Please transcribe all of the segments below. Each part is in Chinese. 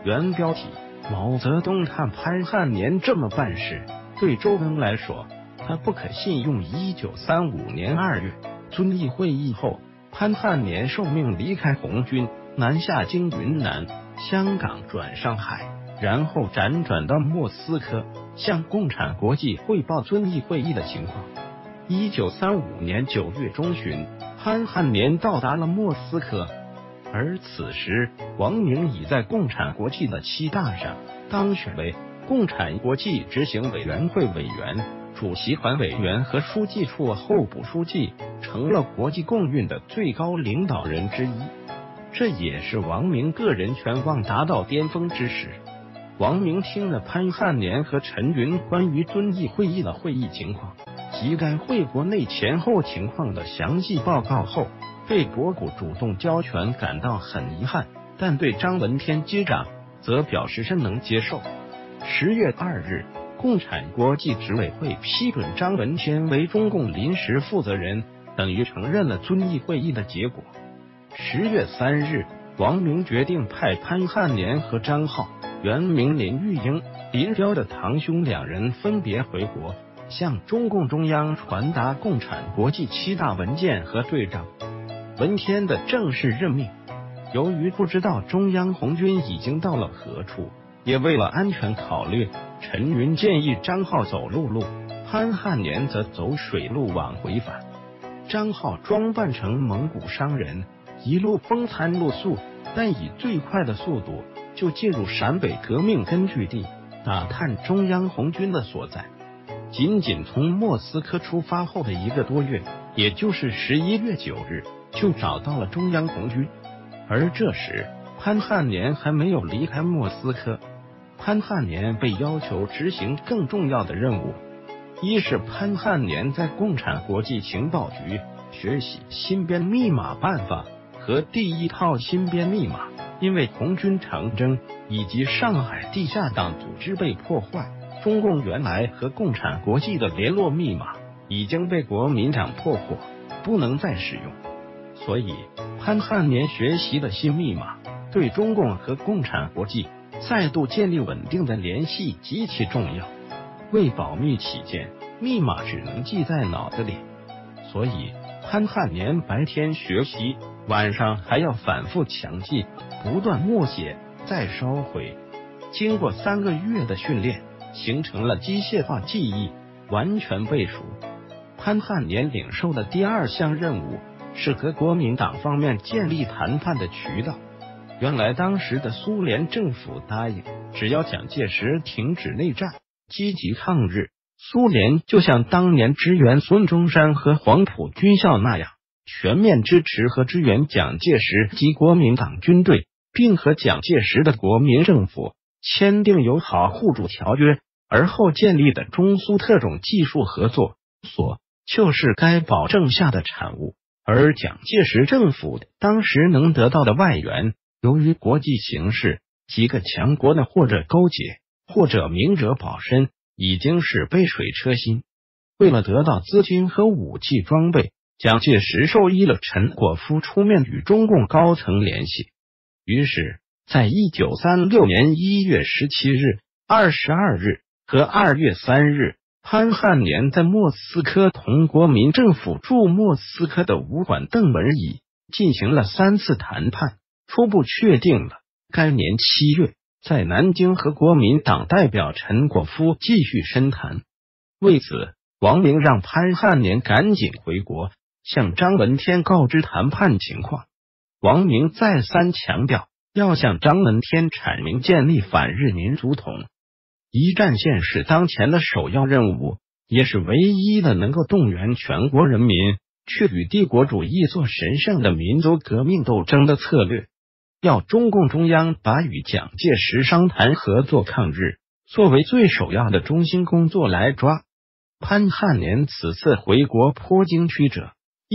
原标题：毛泽东看潘汉年这么办事，对周恩来说，他不可信用。1935年2月，遵义会议后，潘汉年受命离开红军，南下经云南、香港转上海，然后辗转到莫斯科，向共产国际汇报遵义会议的情况。1935年9月中旬，潘汉年到达了莫斯科，而此时王明已在共产国际的7大上当选为共产国际执行委员会委员、主席团委员和书记处候补书记，成了国际共运的最高领导人之一。这也是王明个人权望达到巅峰之时。王明听了潘汉年和陈云关于遵义会议的会议情况及该会国内前后情况的详细报告后，对博古主动交权感到很遗憾，但对张闻天接掌则表示甚能接受。10月2日，共产国际执委会批准张闻天为中共临时负责人，等于承认了遵义会议的结果。10月3日，王明决定派潘汉年和张浩（原名林玉英、林彪的堂兄）两人分别回国，向中共中央传达共产国际7大文件和对照。闻天的正式任命，由于不知道中央红军已经到了何处，也为了安全考虑，陈云建议张浩走陆路，潘汉年则走水路往回返。张浩装扮成蒙古商人，一路风餐露宿，但以最快的速度就进入陕北革命根据地，打探中央红军的所在。仅仅从莫斯科出发后的1个多月，也就是11月9日，就找到了中央红军。而这时潘汉年还没有离开莫斯科。潘汉年被要求执行更重要的任务，一是潘汉年在共产国际情报局学习新编密码办法和第1套新编密码，因为红军长征以及上海地下党组织被破坏，中共原来和共产国际的联络密码已经被国民党破获，不能再使用。所以潘汉年学习的新密码对中共和共产国际再度建立稳定的联系极其重要。为保密起见，密码只能记在脑子里，所以潘汉年白天学习，晚上还要反复强记，不断默写再烧回。经过3个月的训练，形成了机械化记忆，完全背熟。潘汉年领受的第2项任务是和国民党方面建立谈判的渠道。原来当时的苏联政府答应，只要蒋介石停止内战，积极抗日，苏联就像当年支援孙中山和黄埔军校那样，全面支持和支援蒋介石及国民党军队，并和蒋介石的国民政府签订友好互助条约，而后建立的中苏特种技术合作所就是该保证下的产物。而蒋介石政府当时能得到的外援，由于国际形势，几个强国的或者勾结，或者明哲保身，已经是杯水车薪。为了得到资金和武器装备，蒋介石授意了陈果夫出面与中共高层联系。于是在1936年1月17日、22日和2月3日，潘汉年在莫斯科同国民政府驻莫斯科的武馆邓文仪进行了3次谈判，初步确定了该年7月在南京和国民党代表陈果夫继续深谈。为此，王明让潘汉年赶紧回国，向张闻天告知谈判情况。王明再三强调要向张闻天阐明建立反日民族统一战线是当前的首要任务，也是唯一的能够动员全国人民去与帝国主义做神圣的民族革命斗争的策略。要中共中央把与蒋介石商谈合作抗日作为最首要的中心工作来抓。潘汉年此次回国颇经曲折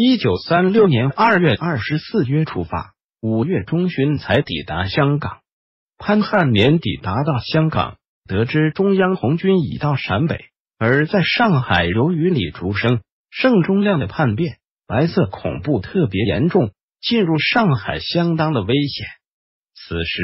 ，1936年2月24日出发，5月中旬才抵达香港。潘汉年抵达到香港，得知中央红军已到陕北，而在上海由于李竹生、盛忠亮的叛变，白色恐怖特别严重，进入上海相当的危险。此时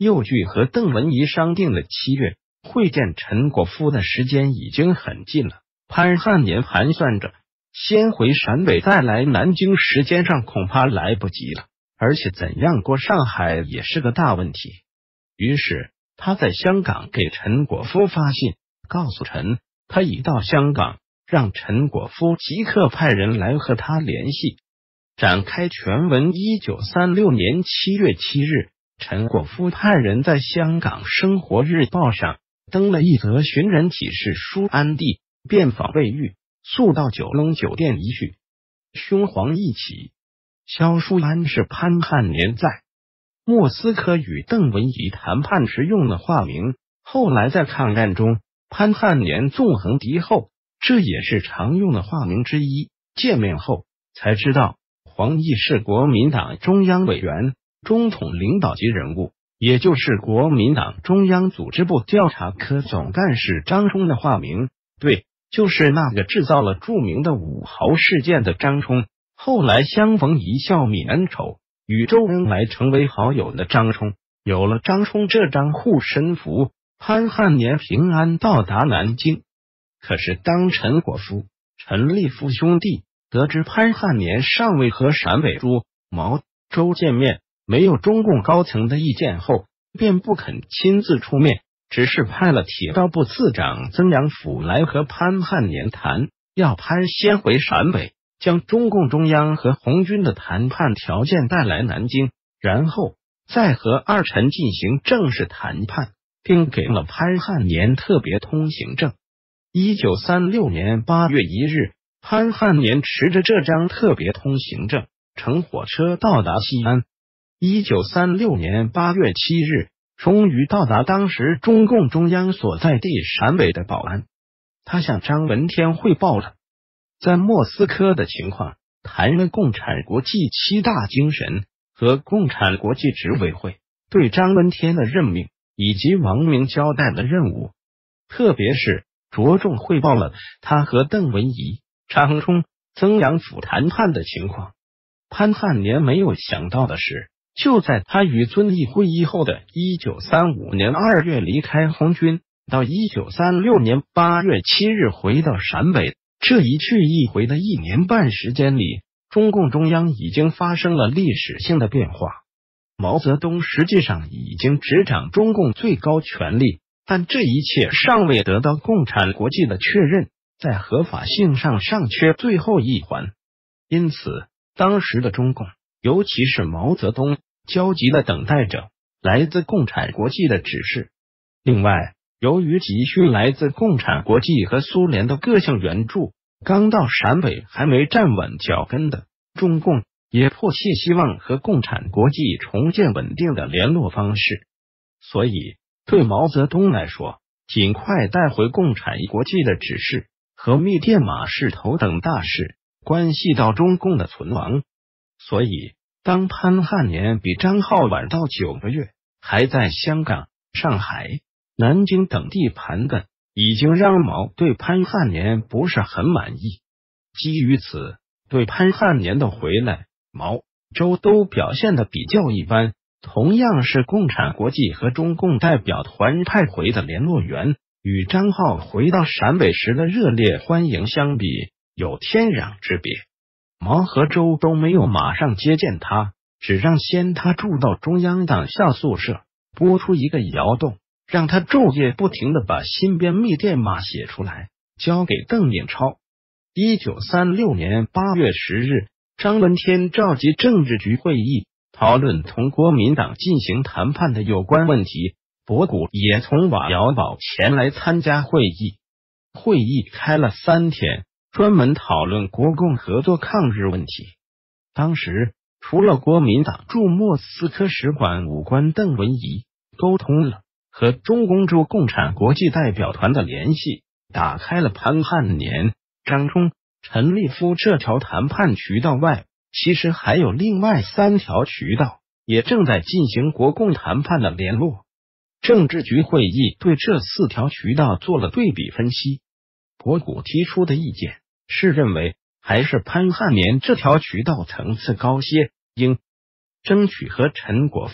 右据和邓文仪商定的7月会见陈果夫的时间已经很近了。潘汉年盘算着先回陕北再来南京，时间上恐怕来不及了，而且怎样过上海也是个大问题。于是他在香港给陈果夫发信，告诉陈他已到香港，让陈果夫即刻派人来和他联系，展开全文。1936年7月7日，陈果夫派人在香港生活日报上登了一则寻人启事书，安地遍访未遇，速到九龙酒店一叙，凶惶一起。萧书安是潘汉年在莫斯科与邓文仪谈判时用的化名，后来在抗战中潘汉年纵横敌后，这也是常用的化名之一。见面后才知道黄奕是国民党中央委员、中统领导级人物，也就是国民党中央组织部调查科总干事张冲的化名。对，就是那个制造了著名的5豪事件的张冲。后来相逢一笑泯恩仇，与周恩来成为好友的张冲。有了张冲这张护身符，潘汉年平安到达南京。可是当陈果夫、陈立夫兄弟得知潘汉年尚未和陕北朱、毛、周见面，没有中共高层的意见后，便不肯亲自出面，只是派了铁道部次长曾阳甫来和潘汉年谈，要潘先回陕北，将中共中央和红军的谈判条件带来南京，然后再和二陈进行正式谈判，并给了潘汉年特别通行证。1936年8月1日，潘汉年持着这张特别通行证乘火车到达西安。1936年8月7日，终于到达当时中共中央所在地陕北的宝安。他向张闻天汇报了在莫斯科的情况，谈了共产国际7大精神和共产国际执委会对张闻天的任命以及王明交代的任务，特别是着重汇报了他和邓文仪、张冲、曾阳甫谈判的情况。潘汉年没有想到的是，就在他与遵义会议后的1935年2月离开红军，到1936年8月7日回到陕北，这一去一回的1年半时间里，中共中央已经发生了历史性的变化。毛泽东实际上已经执掌中共最高权力，但这一切尚未得到共产国际的确认，在合法性上尚缺最后一环。因此当时的中共，尤其是毛泽东，焦急地等待着来自共产国际的指示。另外，由于急需来自共产国际和苏联的各项援助，刚到陕北还没站稳脚跟的中共也迫切希望和共产国际重建稳定的联络方式。所以对毛泽东来说，尽快带回共产国际的指示和密电马势头等大事，关系到中共的存亡。所以当潘汉年比张浩晚到9个月，还在香港、上海、南京等地盘根，已经让毛对潘汉年不是很满意。基于此，对潘汉年的回来，毛、周都表现得比较一般。同样是共产国际和中共代表团派回的联络员，与张浩回到陕北时的热烈欢迎相比，有天壤之别。毛和周都没有马上接见他，只让先他住到中央党校宿舍，拨出一个窑洞，让他昼夜不停地把新编密电码写出来，交给邓颖超。1936年8月10日，张闻天召集政治局会议，讨论同国民党进行谈判的有关问题。博古也从瓦窑堡前来参加会议。会议开了3天，专门讨论国共合作抗日问题。当时除了国民党驻莫斯科使馆武官邓文仪沟通了和中共驻共产国际代表团的联系，打开了潘汉年、张冲、陈立夫这条谈判渠道外，其实还有另外3条渠道也正在进行国共谈判的联络。政治局会议对这4条渠道做了对比分析。博古提出的意见是认为还是潘汉年这条渠道层次高些，应争取和陈果夫、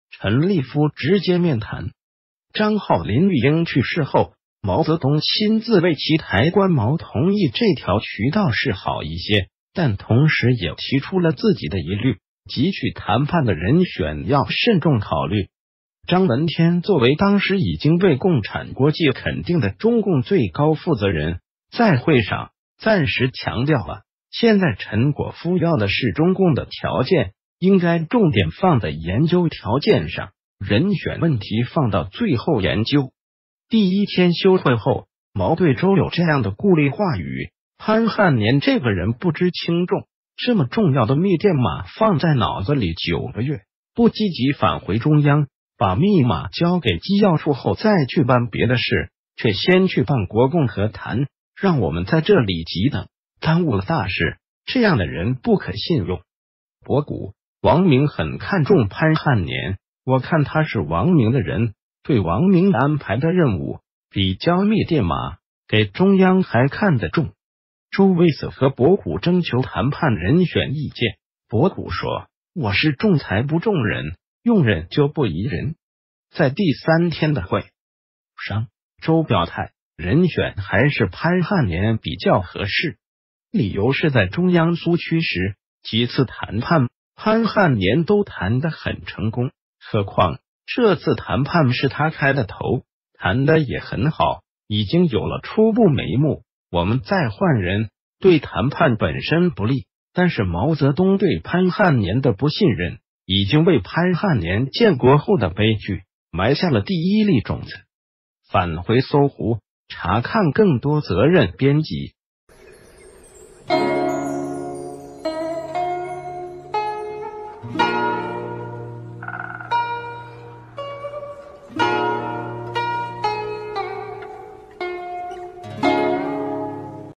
陈立夫直接面谈。张浩、林玉英去世后，毛泽东亲自为其抬棺，毛同意这条渠道是好一些，但同时也提出了自己的疑虑，即去谈判的人选要慎重考虑。张闻天作为当时已经被共产国际肯定的中共最高负责人，在会上暂时强调了，现在陈果夫要的是中共的条件，应该重点放在研究条件上，人选问题放到最后研究。第一天休会后，毛对周有这样的顾虑话语：潘汉年这个人不知轻重，这么重要的密电码放在脑子里9个月，不积极返回中央，把密码交给机要处后再去办别的事，却先去办国共和谈，让我们在这里急等，耽误了大事，这样的人不可信用。博古、王明很看重潘汉年，我看他是王明的人，对王明安排的任务比交密电码给中央还看得重。周为此和博古征求谈判人选意见，博古说：“我是重才不重人，用人就不疑人。”在第3天的会上，周表态人选还是潘汉年比较合适，理由是在中央苏区时几次谈判潘汉年都谈得很成功，何况这次谈判是他开的头，谈得也很好，已经有了初步眉目。我们再换人，对谈判本身不利，但是毛泽东对潘汉年的不信任，已经为潘汉年建国后的悲剧埋下了第一粒种子。返回搜狐查看更多责任编辑。